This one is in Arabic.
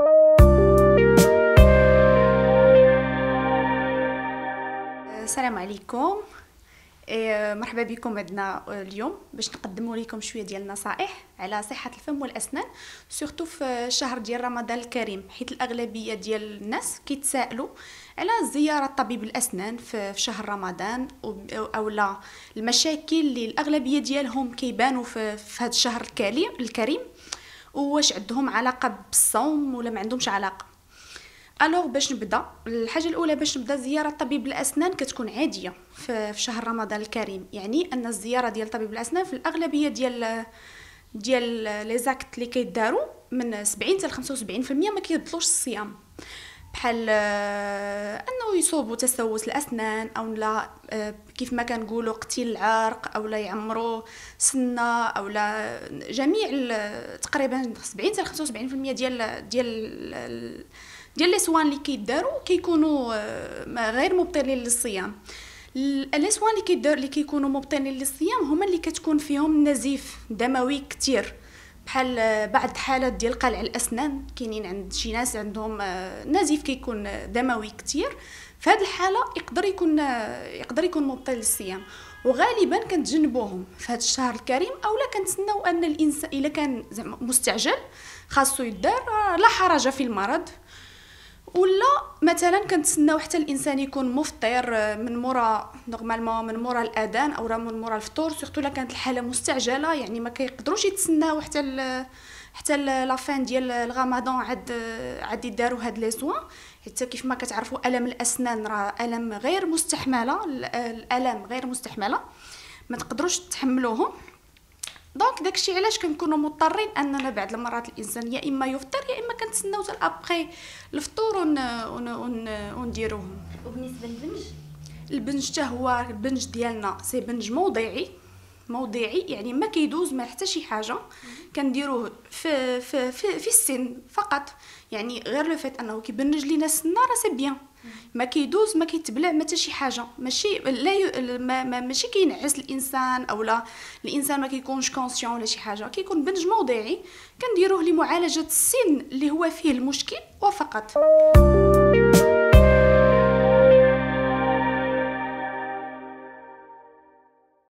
السلام عليكم. مرحبا بكم عندنا اليوم باش نقدموا لكم شويه ديال النصائح على صحه الفم والاسنان، سورتو في الشهر ديال رمضان الكريم، حيت الاغلبيه ديال الناس كيتسائلوا على زياره طبيب الاسنان في شهر رمضان، او لا المشاكل اللي الاغلبيه ديالهم كيبانوا في هذا الشهر الكريم، واش عندهم علاقه بالصوم ولا ما عندهمش علاقه. الوغ باش نبدا، الحاجه الاولى باش نبدا زياره طبيب الاسنان كتكون عاديه في شهر رمضان الكريم. يعني ان الزياره ديال طبيب الاسنان في الاغلبيه ديال لي زاكت اللي كيداروا من 70 حتى 75% ما كيبطلوش الصيام، بحال انه يصوبوا تسوس الاسنان، او لا كيف ما كنقولوا قتيل العرق، او لا يعمروا سنه، او لا جميع تقريبا 70 حتى 75% ديال لي سوان اللي كيداروا كيكونوا غير مبطلين للصيام. لي سوان اللي كيكونوا مبطلين للصيام هما اللي كتكون فيهم نزيف دموي كتير، بحال بعض الحالات ديال قلع الاسنان. كاينين عند شي ناس عندهم نزيف كيكون دموي كتير، في هذه الحاله يقدر يكون مبطل للصيام، وغالبا كنتجنبوهم في هذا الشهر الكريم، اولا كنتسناو ان الانسان الا كان زعما مستعجل خاصو يدار، لا حرج في المرض. ولا مثلا كنتسناو حتى الانسان يكون مفطر من مورا نورمالمون من مورا الاذان او من مورا الفطور، سورتو الا كانت الحاله مستعجله، يعني ما كيقدروش يتسناو حتى لا فان ديال الرمضان عاد يداروا هاد لي سوان، حتى كيف ما كتعرفوا الم الاسنان راه الم غير مستحمله، الالم غير مستحمله ما تقدروش تحملوهم. دونك داكشي علاش كنكونوا مضطرين اننا بعض المرات الانسان يا اما يفطر يا اما كنتسناو حتى ابخي الفطور ونديروهم. وبالنسبه للبنج، البنج حتى هو البنج ديالنا سي بنج موضعي، يعني ما كيدوز ما حتى شي حاجه، كنديروه في السن فقط، يعني غير لو فات انه كيبنج لينا السنه راه سي بيان، ما كيدوز ما كيتبلع ما حتى شي حاجه، ماشي ماشي كينعس الانسان، او لا الانسان ما كيكونش كونسيون ولا شي حاجه، كيكون بنج موضعي كنديروه لمعالجه السن اللي هو فيه المشكل وفقط.